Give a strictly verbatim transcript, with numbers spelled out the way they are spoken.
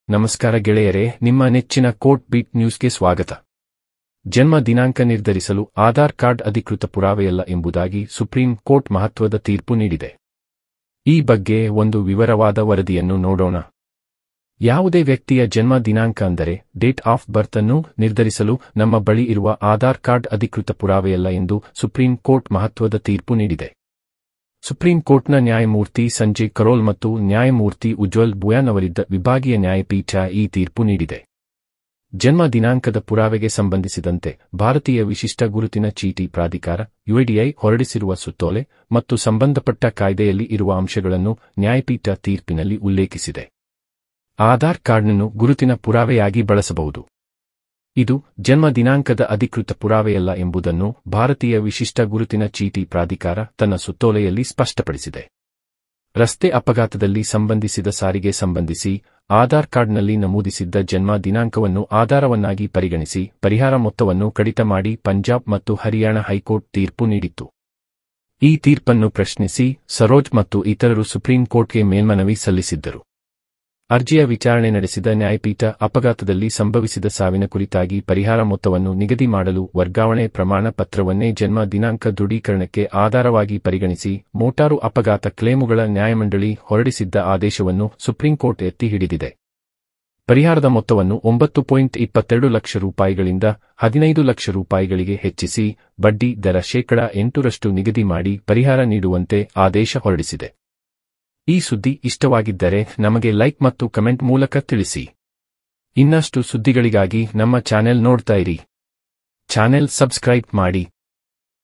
ನಮಸ್ಕಾರ ಗೆಳೆಯರೇ, ನಿಮ್ಮ ನೆಚ್ಚಿನ ಕೋರ್ಟ್ ಬೀಟ್ ನ್ಯೂಸ್ಗೆ ಸ್ವಾಗತ. ಜನ್ಮ ದಿನಾಂಕ ನಿರ್ಧರಿಸಲು ಆಧಾರ್ ಕಾರ್ಡ್ ಅಧಿಕೃತ ಪುರಾವೆಯಲ್ಲ ಎಂಬುದಾಗಿ ಸುಪ್ರೀಂ ಕೋರ್ಟ್ ಮಹತ್ವದ ತೀರ್ಪು ನೀಡಿದೆ. ಈ ಬಗ್ಗೆ ಒಂದು ವಿವರವಾದ ವರದಿಯನ್ನು ನೋಡೋಣ. ಯಾವುದೇ ವ್ಯಕ್ತಿಯ ಜನ್ಮ ದಿನಾಂಕ ಅಂದರೆ ಡೇಟ್ ಆಫ್ ಬರ್ತ್ ಅನ್ನು ನಿರ್ಧರಿಸಲು ನಮ್ಮ ಬಳಿ ಇರುವ ಆಧಾರ್ ಕಾರ್ಡ್ ಅಧಿಕೃತ ಪುರಾವೆಯಲ್ಲ ಎಂದು ಸುಪ್ರೀಂ ಕೋರ್ಟ್ ಮಹತ್ವದ ತೀರ್ಪು ನೀಡಿದೆ. ಸುಪ್ರೀಂ ಕೋರ್ಟ್ನ ನ್ಯಾಯಮೂರ್ತಿ ಸಂಜಯ್ ಕರೋಲ್ ಮತ್ತು ನ್ಯಾಯಮೂರ್ತಿ ಉಜ್ವಲ್ ಬುಯಾನ್ ಅವರಿದ್ದ ವಿಭಾಗೀಯ ನ್ಯಾಯಪೀಠ ಈ ತೀರ್ಪು ನೀಡಿದೆ. ಜನ್ಮ ದಿನಾಂಕದ ಪುರಾವೆಗೆ ಸಂಬಂಧಿಸಿದಂತೆ ಭಾರತೀಯ ವಿಶಿಷ್ಟ ಗುರುತಿನ ಚೀಟಿ ಪ್ರಾಧಿಕಾರ ಯುಐಡಿಐ ಹೊರಡಿಸಿರುವ ಸುತ್ತೋಲೆ ಮತ್ತು ಸಂಬಂಧಪಟ್ಟ ಕಾಯ್ದೆಯಲ್ಲಿ ಇರುವ ಅಂಶಗಳನ್ನು ನ್ಯಾಯಪೀಠ ತೀರ್ಪಿನಲ್ಲಿ ಉಲ್ಲೇಖಿಸಿದೆ. ಆಧಾರ್ ಕಾರ್ಡ್ನನ್ನು ಗುರುತಿನ ಪುರಾವೆಯಾಗಿ ಬಳಸಬಹುದು. ಇದು ಜನ್ಮ ದಿನಾಂಕದ ಅಧಿಕೃತ ಪುರಾವೆಯಲ್ಲ ಎಂಬುದನ್ನು ಭಾರತೀಯ ವಿಶಿಷ್ಟ ಗುರುತಿನ ಚೀಟಿ ಪ್ರಾಧಿಕಾರ ತನ್ನ ಸುತ್ತೋಲೆಯಲ್ಲಿ ಸ್ಪಷ್ಟಪಡಿಸಿದೆ. ರಸ್ತೆ ಅಪಘಾತದಲ್ಲಿ ಸಂಬಂಧಿಸಿದ ಸಾರಿಗೆ ಸಂಬಂಧಿಸಿ ಆಧಾರ್ ಕಾರ್ಡ್ನಲ್ಲಿ ನಮೂದಿಸಿದ್ದ ಜನ್ಮ ದಿನಾಂಕವನ್ನು ಆಧಾರವನ್ನಾಗಿ ಪರಿಗಣಿಸಿ ಪರಿಹಾರ ಮೊತ್ತವನ್ನು ಕಡಿತ ಮಾಡಿ ಪಂಜಾಬ್ ಮತ್ತು ಹರಿಯಾಣ ಹೈಕೋರ್ಟ್ ತೀರ್ಪು ನೀಡಿತ್ತು. ಈ ತೀರ್ಪನ್ನು ಪ್ರಶ್ನಿಸಿ ಸರೋಜ್ ಮತ್ತು ಇತರರು ಸುಪ್ರೀಂ ಕೋರ್ಟ್ಗೆ ಮೇಲ್ಮನವಿ ಸಲ್ಲಿಸಿದ್ದರು. ಅರ್ಜಿಯ ವಿಚಾರಣೆ ನಡೆಸಿದ ನ್ಯಾಯಪೀಠ ಅಪಘಾತದಲ್ಲಿ ಸಂಭವಿಸಿದ ಸಾವಿನ ಕುರಿತಾಗಿ ಪರಿಹಾರ ಮೊತ್ತವನ್ನು ನಿಗದಿ ಮಾಡಲು ವರ್ಗಾವಣೆ ಪ್ರಮಾಣ ಪತ್ರವನ್ನೇ ಜನ್ಮ ದಿನಾಂಕ ದೃಢೀಕರಣಕ್ಕೆ ಆಧಾರವಾಗಿ ಪರಿಗಣಿಸಿ ಮೋಟಾರು ಅಪಘಾತ ಕ್ಲೇಮುಗಳ ನ್ಯಾಯಮಂಡಳಿ ಹೊರಡಿಸಿದ್ದ ಆದೇಶವನ್ನು ಸುಪ್ರೀಂ ಕೋರ್ಟ್ ಎತ್ತಿ ಹಿಡಿದಿದೆ. ಪರಿಹಾರದ ಮೊತ್ತವನ್ನು ಒಂಬತ್ತು ಪಾಯಿಂಟ್ ಇಪ್ಪತ್ತೆರಡು ಲಕ್ಷ ರೂಪಾಯಿಗಳಿಂದ ಹದಿನೈದು ಲಕ್ಷ ರೂಪಾಯಿಗಳಿಗೆ ಹೆಚ್ಚಿಸಿ ಬಡ್ಡಿ ದರ ಶೇಕಡಾ ಎಂಟರಷ್ಟು ನಿಗದಿ ಮಾಡಿ ಪರಿಹಾರ ನೀಡುವಂತೆ ಆದೇಶ ಹೊರಡಿಸಿದೆ. ಈ ಸುದ್ದಿ ಇಷ್ಟವಾಗಿದ್ದರೆ ನಮಗೆ ಲೈಕ್ ಮತ್ತು ಕಮೆಂಟ್ ಮೂಲಕ ತಿಳಿಸಿ. ಇನ್ನಷ್ಟು ಸುದ್ದಿಗಳಿಗಾಗಿ ನಮ್ಮ ಚಾನೆಲ್ ನೋಡ್ತಾ ಇರಿ. ಚಾನೆಲ್ ಸಬ್ಸ್ಕ್ರೈಬ್ ಮಾಡಿ.